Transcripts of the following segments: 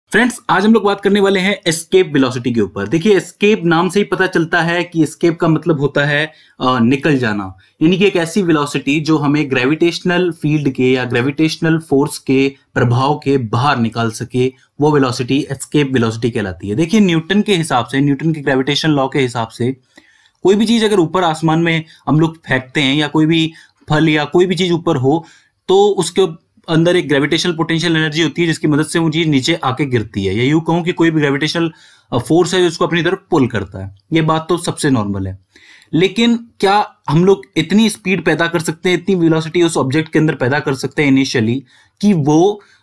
Friends, आज हम लोग बात करने वाले हैं एस्केप वेलोसिटी के ऊपर। देखिए, एस्केप नाम से ही पता चलता है कि एस्केप का मतलब होता है निकल जाना, यानी कि एक ऐसी वेलोसिटी जो हमें ग्रेविटेशनल फील्ड के या ग्रेविटेशनल फोर्स के प्रभाव के बाहर निकाल सके, वो वेलोसिटी एस्केप वेलोसिटी कहलाती है। देखिए, न्यूटन के हिसाब से, न्यूटन के ग्रेविटेशन लॉ के हिसाब से कोई भी चीज अगर ऊपर आसमान में हम लोग फेंकते हैं या कोई भी फल या कोई भी चीज ऊपर हो तो उसके अंदर एक ग्रेविटेशनल पोटेंशियल एनर्जी होती है जिसकी मदद से वो चीज नीचे आके गिरती है, या यूं कहूं कि कोई भी ग्रेविटेशनल फोर्स है जो उसको अपनी तरफ पुल करता है। ये बात तो सबसे नॉर्मल है, लेकिन क्या हम लोग इतनी स्पीड पैदा कर सकते हैं, इतनी वेलोसिटी उस ऑब्जेक्ट के अंदर पैदा कर सकते हैं इनिशियली कि वो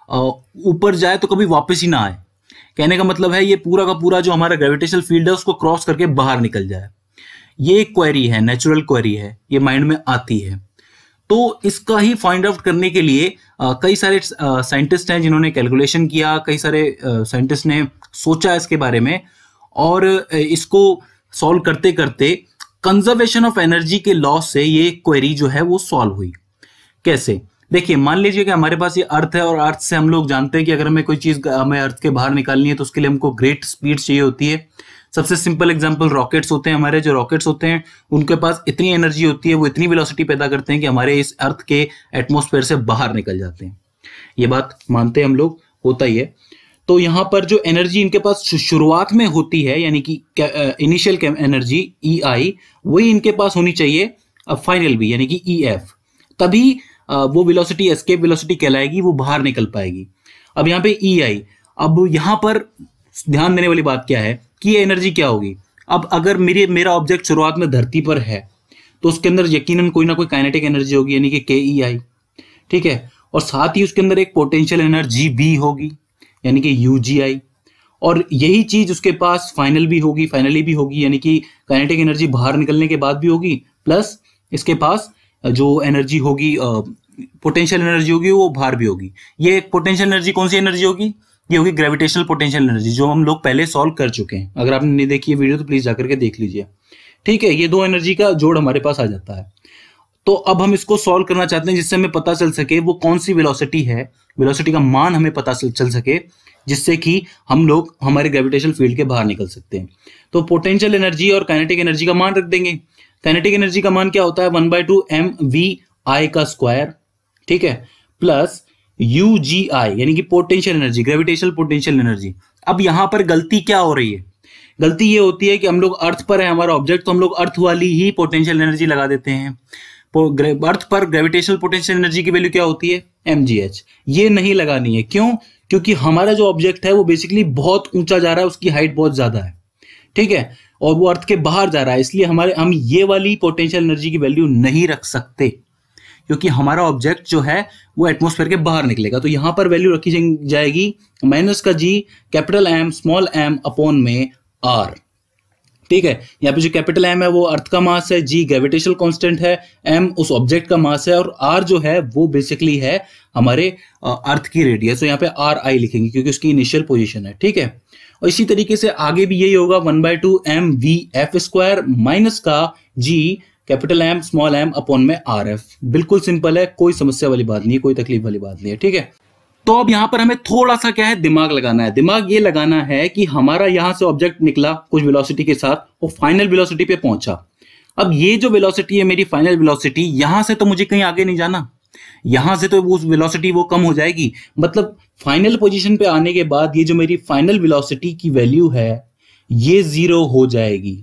ऊपर जाए तो कभी वापस ही ना आए? कहने का मतलब है ये पूरा का पूरा जो हमारा ग्रेविटेशनल फील्ड है उसको क्रॉस करके बाहर निकल जाए। ये एक क्वेरी है, नेचुरल क्वेरी है, ये माइंड में आती है। तो इसका ही फाइंड आउट करने के लिए कई सारे साइंटिस्ट हैं जिन्होंने कैलकुलेशन किया, कई सारे साइंटिस्ट ने सोचा इसके बारे में, और इसको सॉल्व करते करते कंजर्वेशन ऑफ एनर्जी के लॉ से ये क्वेरी जो है वो सॉल्व हुई। कैसे? देखिए, मान लीजिए कि हमारे पास ये अर्थ है और अर्थ से हम लोग जानते हैं कि अगर हमें कोई चीज हमें अर्थ के बाहर निकालनी है तो उसके लिए हमको ग्रेट स्पीड चाहिए होती है। सबसे सिंपल एग्जांपल रॉकेट्स होते हैं। हमारे जो रॉकेट्स होते हैं उनके पास इतनी एनर्जी होती है, वो इतनी वेलोसिटी पैदा करते हैं कि हमारे इस अर्थ के एटमॉस्फेयर से बाहर निकल जाते हैं। ये बात मानते हैं हम लोग, होता ही है। तो यहाँ पर जो एनर्जी इनके पास शुरुआत में होती है, यानी कि इनिशियल एनर्जी EI, वही इनके पास होनी चाहिए फाइनल भी, यानी कि EF। तभी वो वेलोसिटी एस्केप वेलोसिटी कहलाएगी, वो बाहर निकल पाएगी। अब यहाँ पे EI, अब यहाँ पर ध्यान देने वाली बात क्या है कि ये एनर्जी क्या होगी। अब अगर मेरा ऑब्जेक्ट शुरुआत में धरती पर है तो उसके अंदर यकीनन कोई ना कोई काइनेटिक एनर्जी होगी, यानी कि KEI, ठीक है। और साथ ही उसके अंदर एक पोटेंशियल एनर्जी भी होगी, यानी कि UGI। और यही चीज उसके पास फाइनली भी होगी, यानी कि काइनेटिक एनर्जी बाहर निकलने के बाद भी होगी, प्लस इसके पास जो एनर्जी होगी, पोटेंशियल एनर्जी होगी, वो बाहर भी होगी। ये पोटेंशियल एनर्जी कौन सी एनर्जी होगी? ये होगी ग्रेविटेशनल पोटेंशियल एनर्जी, जो हम लोग पहले सॉल्व कर चुके हैं। अगर आपने नहीं देखी है वीडियो तो प्लीज जाकर के देख लीजिए, ठीक है। ये दो एनर्जी का जोड़ हमारे पास आ जाता है। तो अब हम इसको सॉल्व करना चाहते हैं जिससे हमें पता चल सके वो कौन सी वेलोसिटी है, वेलोसिटी का मान हमें पता चल सके, जिससे कि हम लोग हमारे ग्रेविटेशनल फील्ड के बाहर निकल सकते हैं। तो पोटेंशियल एनर्जी और काइनेटिक एनर्जी का मान रख देंगे। काइनेटिक एनर्जी का मान क्या होता है? 1/2 mvi का स्क्वायर, ठीक है, प्लस UGI, यानी कि potential energy, gravitational potential energy. अब यहां पर गलती क्या हो रही है? गलती ये होती है कि हम लोग अर्थ पर है हमारा ऑब्जेक्ट, तो हम लोग अर्थ वाली ही पोटेंशियल एनर्जी लगा देते हैं। अर्थ पर ग्रेविटेशनल पोटेंशियल एनर्जी की वैल्यू क्या होती है? mgh। ये नहीं लगानी है। क्यों? क्योंकि हमारा जो ऑब्जेक्ट है वो बेसिकली बहुत ऊंचा जा रहा है, उसकी हाइट बहुत ज्यादा है, ठीक है, और वो अर्थ के बाहर जा रहा है, इसलिए हम ये वाली पोटेंशियल एनर्जी की वैल्यू नहीं रख सकते, क्योंकि हमारा ऑब्जेक्ट जो है वो एटमॉस्फेयर के बाहर निकलेगा। तो यहां पर वैल्यू रखी जाएगी -G capital M small m upon में R, ठीक है। यहाँ पे जो कैपिटल M है वो अर्थ का मास है, G ग्रेविटेशनल कांस्टेंट है, M उस ऑब्जेक्ट का मास है, और R जो है वो बेसिकली है हमारे अर्थ की रेडियस। तो यहाँ पे RI लिखेंगे क्योंकि उसकी इनिशियल पोजीशन है, ठीक है। और इसी तरीके से आगे भी यही होगा, 1/2 mvf स्क्वायर माइनस का G capital M small m upon में RF। बिल्कुल सिंपल है, कोई समस्या वाली बात नहीं है, कोई तकलीफ वाली बात नहीं है, ठीक है। तो अब यहां पर हमें थोड़ा सा क्या है, दिमाग लगाना है। दिमाग ये लगाना है कि हमारा यहां से ऑब्जेक्ट निकला कुछ वेलोसिटी के साथ, वो फाइनल वेलोसिटी पे पहुंचा। अब ये जो वेलोसिटी है मेरी फाइनल वेलोसिटी, यहां से तो मुझे कहीं आगे नहीं जाना, यहां से तो वो वेलोसिटी वो कम हो जाएगी। मतलब फाइनल पोजीशन पे आने के बाद ये जो मेरी फाइनल वेलोसिटी की वैल्यू है ये 0 हो जाएगी।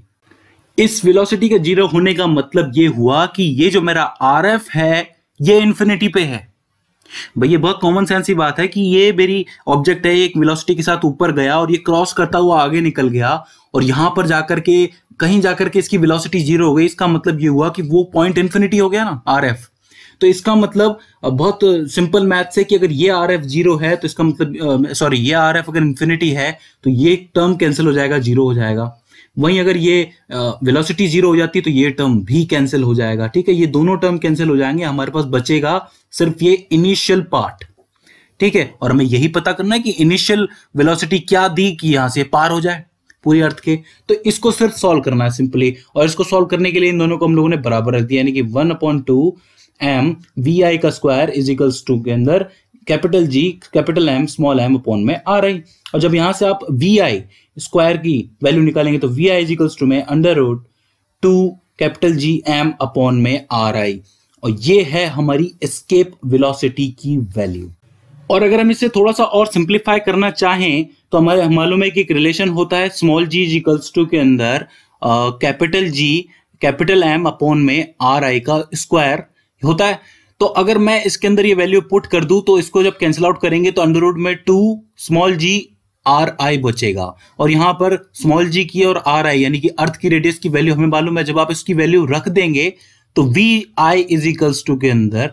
इस वेलोसिटी के 0 होने का मतलब ये हुआ कि ये जो मेरा RF है ये इन्फिनिटी पे है। भाई ये बहुत कॉमन सेंस की बात है कि ये मेरी ऑब्जेक्ट है, एक वेलोसिटी के साथ ऊपर गया और ये क्रॉस करता हुआ आगे निकल गया, और यहां पर जाकर के कहीं जाकर के इसकी वेलोसिटी 0 हो गई। इसका मतलब ये हुआ कि वो पॉइंट इन्फिनिटी हो गया ना, RF। तो इसका मतलब बहुत सिंपल मैथ से कि अगर ये RF 0 है तो इसका मतलब ये RF अगर इन्फिनिटी है तो ये टर्म कैंसिल हो जाएगा, 0 हो जाएगा। वहीं अगर ये वेलोसिटी 0 हो जाती है तो ये टर्म भी कैंसिल हो जाएगा, ठीक है। ये दोनों टर्म कैंसिल हो जाएंगे, हमारे पास बचेगा सिर्फ ये इनिशियल पार्ट, ठीक है। और हमें यही पता करना है कि इनिशियल वेलोसिटी क्या दी कि यहां से पार हो जाए पूरी अर्थ के। तो इसको सिर्फ सॉल्व करना है सिंपली, और इसको सॉल्व करने के लिए इन दोनों को हम लोगों ने बराबर रख दिया, यानी कि 1/2 m vi का स्क्वायर इज इक्वल्स टू के अंदर capital G capital M small M upon में आर आई। और जब यहां से आप वी आई स्क्वायर की वैल्यू निकालेंगे तो वी आई इजिकल्स टू में under root 2 capital G M upon में आर आई, और ये है हमारी एस्केप वेलोसिटी की वैल्यू। और अगर हम इसे थोड़ा सा और सिंप्लीफाई करना चाहें तो हमारे मालूम है कि एक रिलेशन होता है स्मॉल जी इजिकल्स टू के अंदर capital G capital M upon में आर आई का स्क्वायर होता है। तो अगर मैं इसके अंदर ये वैल्यू पुट कर दूं तो इसको जब कैंसिल आउट करेंगे तो अंडर रूट में 2 स्मॉल जी आर आई बचेगा, और यहां पर स्मॉल जी की और आर आई यानी कि अर्थ की रेडियस की वैल्यू हमें मालूम है। जब आप इसकी वैल्यू रख देंगे तो V I is equals to के अंदर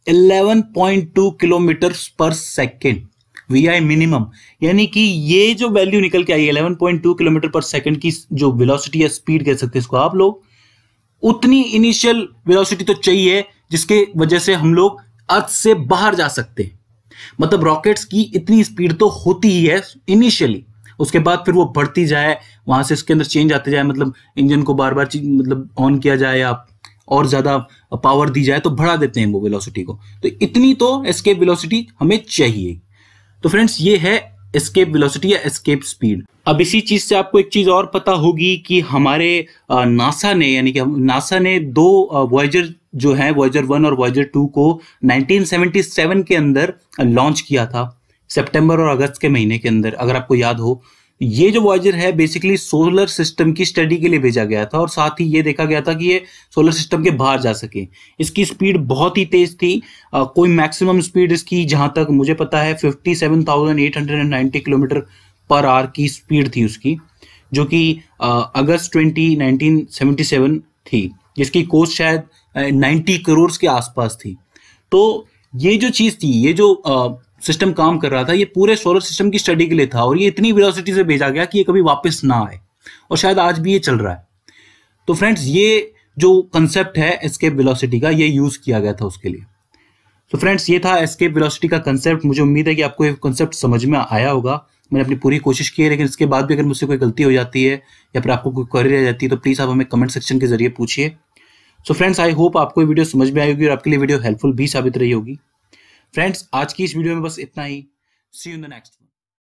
11.2 किलोमीटर पर सेकेंड वी आई मिनिमम, यानी कि ये जो वैल्यू निकल के आई 11.2 किलोमीटर पर सेकेंड की जो वेलोसिटी या स्पीड कह सकते हैं इसको आप लोग, उतनी इनिशियल वेलोसिटी तो चाहिए जिसके वजह से हम लोग अर्थ से बाहर जा सकते हैं। मतलब रॉकेट्स की इतनी स्पीड तो होती ही है इनिशियली, उसके बाद फिर वो बढ़ती जाए, वहां से इसके अंदर चेंज आते जाए, मतलब इंजन को बार बार मतलब ऑन किया जाए या और ज्यादा पावर दी जाए तो बढ़ा देते हैं वो वेलोसिटी को। तो इतनी तो एस्केप वेलोसिटी हमें चाहिए। तो फ्रेंड्स ये है एस्केप वेलोसिटी या एस्केप स्पीड। अब इसी चीज से आपको एक चीज और पता होगी कि हमारे नासा ने यानी कि नासा ने 2 वॉयेजर जो है वॉयेजर 1 और वॉयेजर 2 को 1977 के अंदर लॉन्च किया था, सितंबर और अगस्त के महीने के अंदर। अगर आपको याद हो, ये जो वॉयेजर है बेसिकली सोलर सिस्टम की स्टडी के लिए भेजा गया था, और साथ ही ये देखा गया था कि ये सोलर सिस्टम के बाहर जा सके। इसकी स्पीड बहुत ही तेज थी, कोई मैक्सिमम स्पीड इसकी जहां तक मुझे पता है 57,890 किलोमीटर पर आवर की स्पीड थी उसकी, जो कि अगस्त 1977 थी, जिसकी कॉस्ट शायद 90 करोड़ के आसपास थी। तो ये जो चीज थी, ये जो सिस्टम काम कर रहा था, ये पूरे सोलर सिस्टम की स्टडी के लिए था, और ये इतनी वेलोसिटी से भेजा गया कि ये कभी वापस ना आए, और शायद आज भी ये चल रहा है। तो फ्रेंड्स ये जो कंसेप्ट है एस्केप वेलोसिटी का, ये यूज किया गया था उसके लिए। तो फ्रेंड्स ये था एस्केप वेलोसिटी का कंसेप्ट। मुझे उम्मीद है कि आपको ये कंसेप्ट समझ में आया होगा। मैंने अपनी पूरी कोशिश की है, लेकिन इसके बाद भी अगर मुझसे कोई गलती हो जाती है या फिर आपको कोई क्वेरी रह जाती है तो प्लीज आप हमें कमेंट सेक्शन के जरिए पूछिए। सो फ्रेंड्स आई होप आपको ये वीडियो समझ में आई होगी और आपके लिए वीडियो हेल्पफुल भी साबित रही होगी। फ्रेंड्स आज की इस वीडियो में बस इतना ही। See you in the next.